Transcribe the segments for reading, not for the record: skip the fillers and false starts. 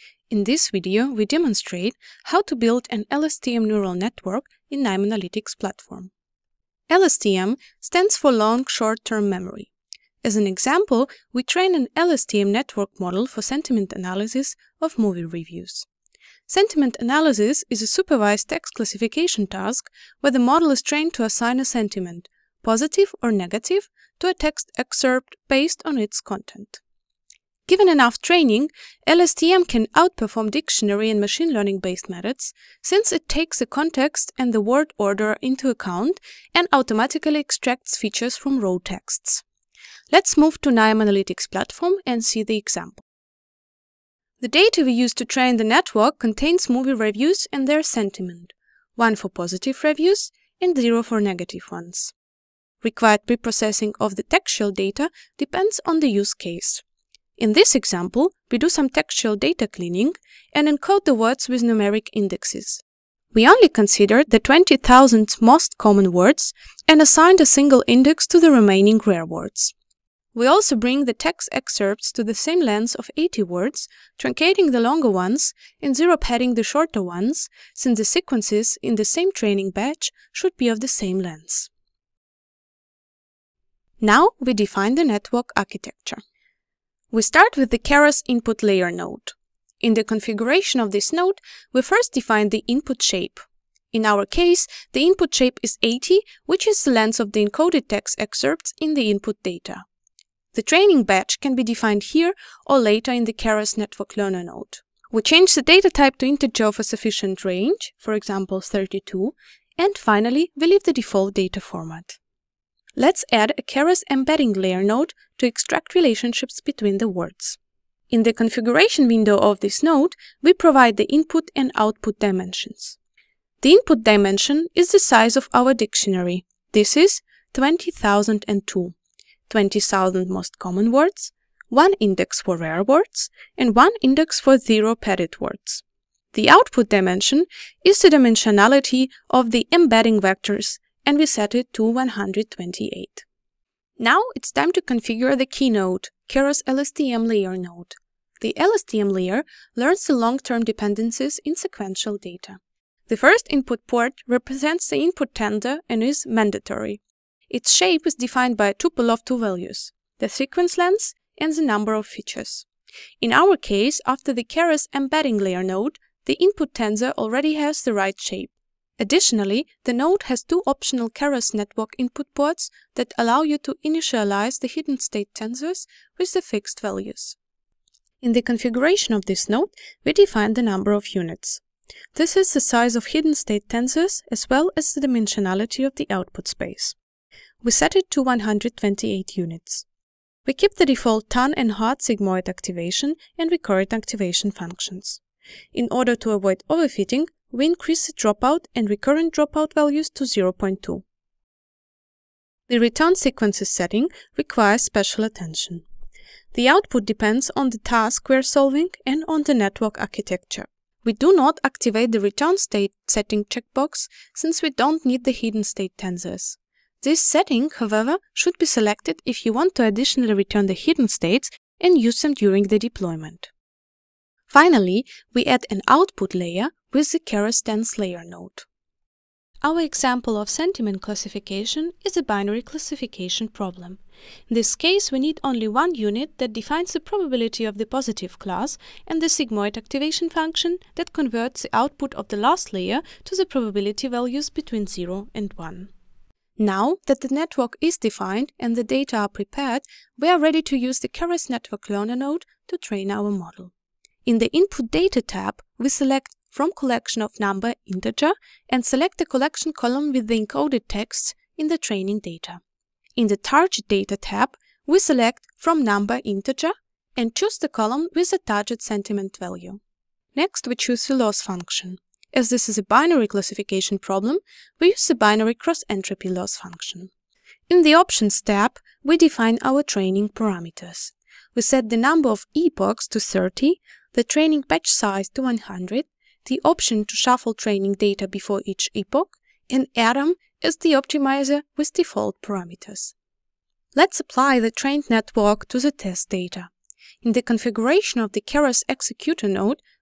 In this video, we demonstrate how to build an LSTM neural network in KNIME Analytics platform. LSTM stands for Long Short-Term Memory. As an example, we train an LSTM network model for sentiment analysis of movie reviews. Sentiment analysis is a supervised text classification task where the model is trained to assign a sentiment, positive or negative, to a text excerpt based on its content. Given enough training, LSTM can outperform dictionary and machine learning-based methods since it takes the context and the word order into account and automatically extracts features from raw texts. Let's move to KNIME Analytics platform and see the example. The data we use to train the network contains movie reviews and their sentiment, 1 for positive reviews and 0 for negative ones. Required preprocessing of the textual data depends on the use case. In this example, we do some textual data cleaning and encode the words with numeric indexes. We only considered the 20,000 most common words and assigned a single index to the remaining rare words. We also bring the text excerpts to the same length of 80 words, truncating the longer ones and zero-padding the shorter ones, since the sequences in the same training batch should be of the same length. Now we define the network architecture. We start with the Keras input layer node. In the configuration of this node, we first define the input shape. In our case, the input shape is 80, which is the length of the encoded text excerpts in the input data. The training batch can be defined here or later in the Keras network learner node. We change the data type to integer of a sufficient range, for example 32, and finally we leave the default data format. Let's add a Keras embedding layer node to extract relationships between the words. In the configuration window of this node, we provide the input and output dimensions. The input dimension is the size of our dictionary. This is 20,002. 20,000 most common words, 1 index for rare words, and 1 index for zero-padded words. The output dimension is the dimensionality of the embedding vectors, and we set it to 128. Now it's time to configure the key node, Keras LSTM Layer node. The LSTM layer learns the long-term dependencies in sequential data. The first input port represents the input tensor and is mandatory. Its shape is defined by a tuple of 2 values, the sequence length and the number of features. In our case, after the Keras embedding layer node, the input tensor already has the right shape. Additionally, the node has 2 optional Keras network input ports that allow you to initialize the hidden state tensors with the fixed values. In the configuration of this node, we define the number of units. This is the size of hidden state tensors as well as the dimensionality of the output space. We set it to 128 units. We keep the default ton and hard sigmoid activation and recurrent activation functions. In order to avoid overfitting, we increase the dropout and recurrent dropout values to 0.2. The return sequences setting requires special attention. The output depends on the task we are solving and on the network architecture. We do not activate the return state setting checkbox since we don't need the hidden state tensors. This setting, however, should be selected if you want to additionally return the hidden states and use them during the deployment. Finally, we add an output layer with the Keras dense layer node. Our example of sentiment classification is a binary classification problem. In this case, we need only 1 unit that defines the probability of the positive class and the sigmoid activation function that converts the output of the last layer to the probability values between 0 and 1. Now that the network is defined and the data are prepared, we are ready to use the Keras network learner node to train our model. In the Input Data tab, we select From Collection of Number Integer and select the collection column with the encoded texts in the training data. In the Target Data tab, we select From Number Integer and choose the column with the target sentiment value. Next, we choose the loss function. As this is a binary classification problem, we use the binary cross-entropy loss function. In the Options tab, we define our training parameters. We set the number of epochs to 30, the training batch size to 100, the option to shuffle training data before each epoch, and Atom as the optimizer with default parameters. Let's apply the trained network to the test data. In the configuration of the Keras Executor node,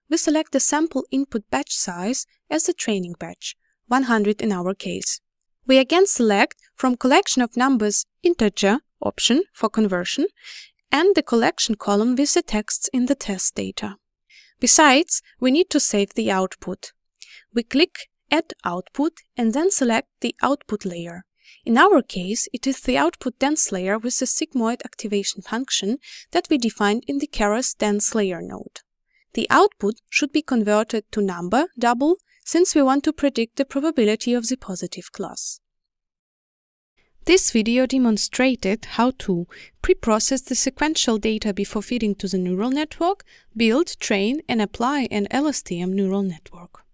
we select the sample input batch size as the training batch, 100 in our case. We again select from collection of numbers integer option for conversion and the collection column with the texts in the test data. Besides, we need to save the output. We click Add Output and then select the output layer. In our case, it is the output dense layer with the sigmoid activation function that we defined in the Keras dense layer node. The output should be converted to number double since we want to predict the probability of the positive class. This video demonstrated how to pre-process the sequential data before feeding to the neural network, build, train, and apply an LSTM neural network.